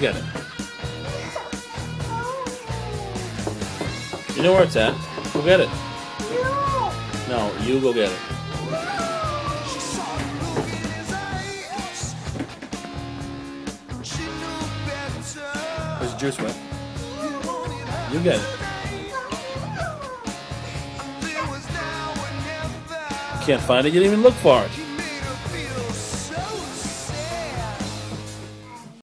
get it. You know where it's at. Go get it. No, you go get it. Where's the juice, right? You get it. Can't find it, you didn't even look for it.